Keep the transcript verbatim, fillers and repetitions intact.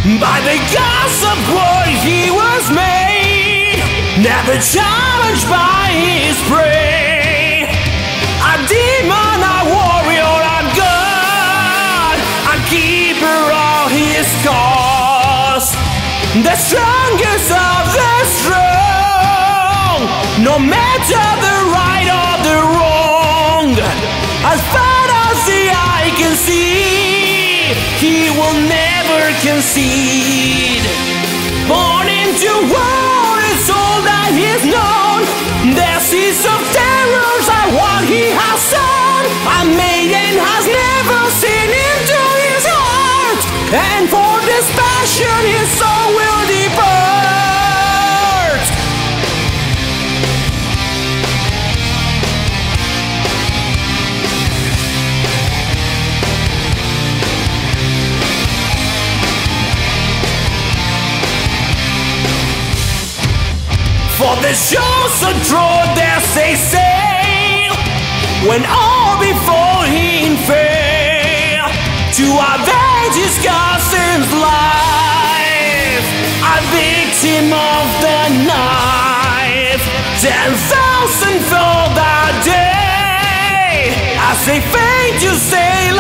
By the gods of war he was made, never challenged by his prey. A demon, a warrior, a god, a keeper of his cause, the strongest of the strong, no matter the right or the wrong. As far as the eye can see, he will never concede. Born into war is all that he's known. The seas of terrors are what he has sown. A maiden has never seen into his heart, and for this passion his soul will depart. For the shores of Troy there they sail, when all before him fail, to avenge his cousin's life, a victim of the knife. Ten thousand fell that day, as they fade to sail